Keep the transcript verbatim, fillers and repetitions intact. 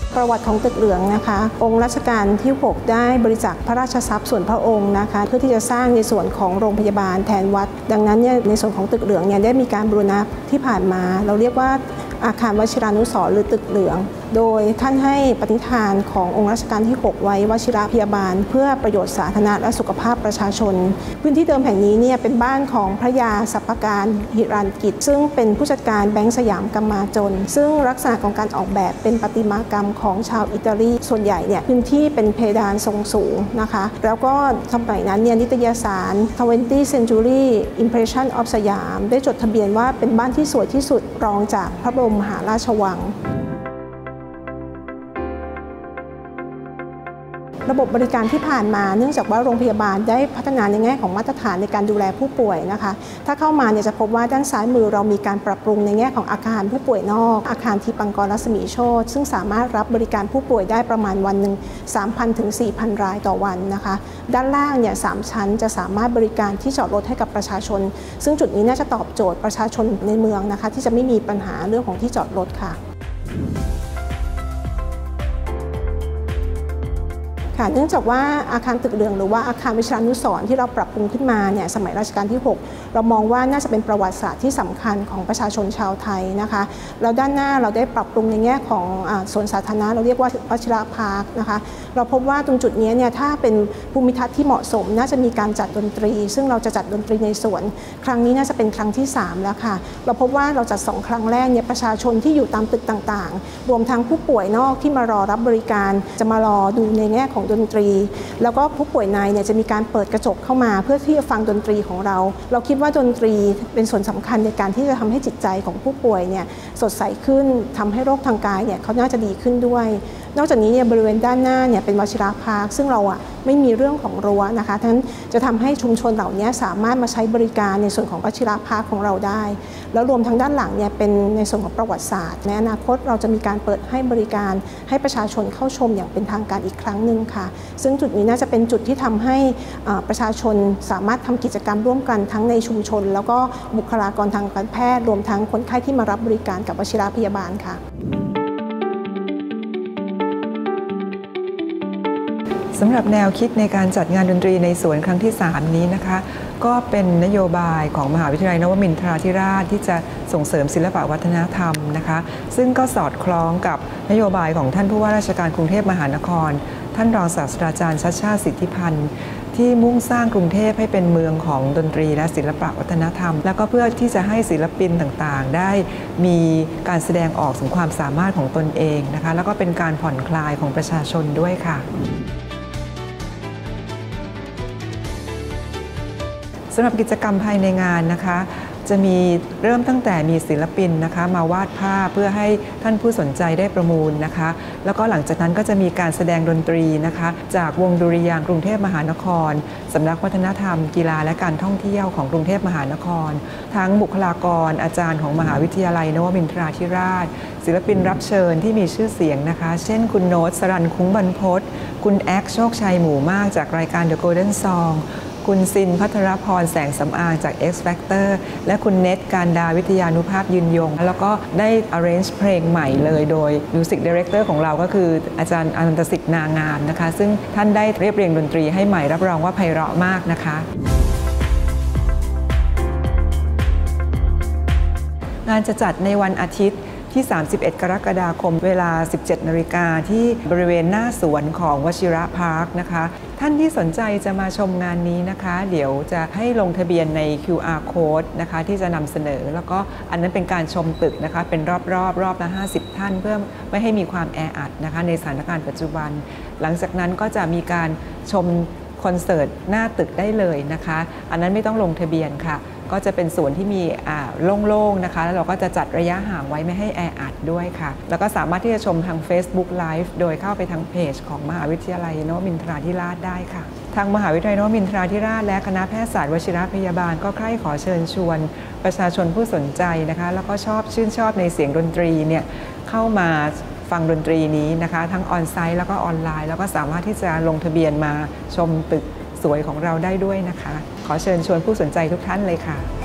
ประวัติของตึกเหลืองนะคะองค์รัชกาลที่หกได้บริจาคพระราชทรัพย์ส่วนพระองค์นะคะเพื่อที่จะสร้างในส่วนของโรงพยาบาลแทนวัดดังนั้นเนี่ยในส่วนของตึกเหลืองเนี่ยได้มีการบูรณะที่ผ่านมาเราเรียกว่าอาคารวชิรานุสรณ์หรือตึกเหลืองโดยท่านให้ปณิธานขององค์รัชกาลที่หกไว้วชิรพยาบาลเพื่อประโยชน์สาธารณะและสุขภาพประชาชนพื้นที่เดิมแห่งนี้เนี่ยเป็นบ้านของพระยาสัพพการหิรัญกิจซึ่งเป็นผู้จัดการแบงก์สยามกำมาจนซึ่งลักษณะของการออกแบบเป็นประติมากรรมของชาวอิตาลีส่วนใหญ่เนี่ยพื้นที่เป็นเพดานทรงสูงนะคะแล้วก็สมัยนั้นเนี่ยนิตยสาร twentieth century impression of สยามได้จดทะเบียนว่าเป็นบ้านที่สวยที่สุดรองจากพระบรมมหาราชวังระบบบริการที่ผ่านมาเนื่องจากว่าโรงพยาบาลได้พัฒนาในแง่ของมาตรฐานในการดูแลผู้ป่วยนะคะถ้าเข้ามาเนี่ยจะพบว่าด้านซ้ายมือเรามีการปรับปรุงในแง่ของอาคารผู้ป่วยนอกอาคารทีปังกรรัศมีโชติซึ่งสามารถรับบริการผู้ป่วยได้ประมาณวันหนึ่ง สามพัน ถึง สี่พัน รายต่อวันนะคะด้านล่างเนี่ยสามชั้นจะสามารถบริการที่จอดรถให้กับประชาชนซึ่งจุดนี้น่าจะตอบโจทย์ประชาชนในเมืองนะคะที่จะไม่มีปัญหาเรื่องของที่จอดรถค่ะเนื่องจากว่าอาคารตึกเหลืองหรือว่าอาคารวิชานุสรณ์ที่เราปรับปรุงขึ้นมาเนี่ยสมัยรัชกาลที่หกเรามองว่าน่าจะเป็นประวัติศาสตร์ที่สำคัญของประชาชนชาวไทยนะคะแล้วด้านหน้าเราได้ปรับปรุงในแง่ของสวนสาธารณะเราเรียกว่าวชิระพาร์คนะคะเราพบว่าตรงจุดนี้เนี่ยถ้าเป็นภูมิทัศน์ที่เหมาะสมน่าจะมีการจัดดนตรีซึ่งเราจะจัดดนตรีในสวนครั้งนี้น่าจะเป็นครั้งที่สามแล้วค่ะเราพบว่าเราจัดสองครั้งแรกเนี่ยประชาชนที่อยู่ตามตึกต่างๆรวมทั้งผู้ป่วยนอกที่มารอรับบริการจะมารอดูในแง่ของดนตรีแล้วก็ผู้ป่วยในเนี่ยจะมีการเปิดกระจกเข้ามาเพื่อที่จะฟังดนตรีของเราเราคิดว่าดนตรีเป็นส่วนสำคัญในการที่จะทำให้จิตใจของผู้ป่วยเนี่ยสดใสขึ้นทำให้โรคทางกายเนี่ยเขาน่าจะดีขึ้นด้วยนอกจากนี้เนี่ยบริเวณด้านหน้าเนี่ยเป็นวชิระพาร์คซึ่งเราอ่ะไม่มีเรื่องของรั้วนะคะทั้งจะทำให้ชุมชนเหล่านี้สามารถมาใช้บริการในส่วนของวชิระพาร์คของเราได้แล้วรวมทั้งด้านหลังเนี่ยเป็นในส่วนของประวัติศาสตร์ในอนาคตเราจะมีการเปิดให้บริการให้ประชาชนเข้าชมอย่างเป็นทางการอีกครั้งหนึ่งค่ะซึ่งจุดนี้น่าจะเป็นจุดที่ทำให้ประชาชนสามารถทำกิจกรรมร่วมกันทั้งในชุมชนแล้วก็บุคลากรทางการแพทย์รวมทั้งคนไข้ที่มารับบริการกับวชิรพยาบาลค่ะสำหรับแนวคิดในการจัดงานดนตรีในสวนครั้งที่สามนี้นะคะก็เป็นนโยบายของมหาวิทยาลัยนวมินทราธิราชที่จะส่งเสริมศิลปวัฒนธรรมนะคะซึ่งก็สอดคล้องกับนโยบายของท่านผู้ว่าราชการกรุงเทพมหานครท่านรองศาสตราจารย์ชัชชาติสิทธิพันธ์ที่มุ่งสร้างกรุงเทพให้เป็นเมืองของดนตรีและศิลปวัฒนธรรมแล้วก็เพื่อที่จะให้ศิลปินต่างๆได้มีการแสดงออกถึงความสามารถของตนเองนะคะแล้วก็เป็นการผ่อนคลายของประชาชนด้วยค่ะสำหรับกิจกรรมภายในงานนะคะจะมีเริ่มตั้งแต่มีศิลปินนะคะมาวาดภาพเพื่อให้ท่านผู้สนใจได้ประมูลนะคะแล้วก็หลังจากนั้นก็จะมีการแสดงดนตรีนะคะจากวงดุริยางค์กรุงเทพมหานครสำนักวัฒนธรรมกีฬาและการท่องเที่ยวของกรุงเทพมหานครทั้งบุคลากรอาจารย์ของมหาวิทยาลัยนวมินทราธิราชศิลปินรับเชิญที่มีชื่อเสียงนะคะเช่นคุณโน้ตสรัญคุ้งบรรพตคุณแอ็กโชคชัยหมู่มากจากรายการ The Golden Songคุณซินพัทรพรแสงสำอางจาก X Factor และคุณเนตการดาวิทยานุภาพยืนยงแล้วก็ได้ arrange เพลงใหม่เลยโดย Music Director ของเราก็คืออาจารย์อนันตสิทธิ์นางามนะคะซึ่งท่านได้เรียบเรียงดนตรีให้ใหม่รับรองว่าไพเราะมากนะคะงานจะจัดในวันอาทิตย์ที่สามสิบเอ็ดกรกฎาคมเวลา สิบเจ็ดนาฬิกาที่บริเวณหน้าสวนของวชิระพาร์คนะคะท่านที่สนใจจะมาชมงานนี้นะคะเดี๋ยวจะให้ลงทะเบียนใน คิว อาร์ Code นะคะที่จะนำเสนอแล้วก็อันนั้นเป็นการชมตึกนะคะเป็นรอบๆ รอบรอบละห้าสิบท่านเพื่อไม่ให้มีความแออัดนะคะในสถานการณ์ปัจจุบันหลังจากนั้นก็จะมีการชมคอนเสิร์ตหน้าตึกได้เลยนะคะอันนั้นไม่ต้องลงทะเบียนค่ะก็จะเป็นส่วนที่มีโล่งๆนะคะแล้วเราก็จะจัดระยะห่างไว้ไม่ให้แออัดด้วยค่ะแล้วก็สามารถที่จะชมทาง Facebook Live โดยเข้าไปทางเพจของมหาวิทยาลัยนวมินทราธิราชได้ค่ะทางมหาวิทยาลัยนวมินทราธิราชและคณะแพทยศาสตร์วชิรพยาบาลก็ใคร่ขอเชิญชวนประชาชนผู้สนใจนะคะแล้วก็ชอบชื่นชอบในเสียงดนตรีเนี่ยเข้ามาฟังดนตรีนี้นะคะทั้งออนไซต์แล้วก็ออนไลน์แล้วก็สามารถที่จะลงทะเบียนมาชมตึกสวยของเราได้ด้วยนะคะขอเชิญชวนผู้สนใจทุกท่านเลยค่ะ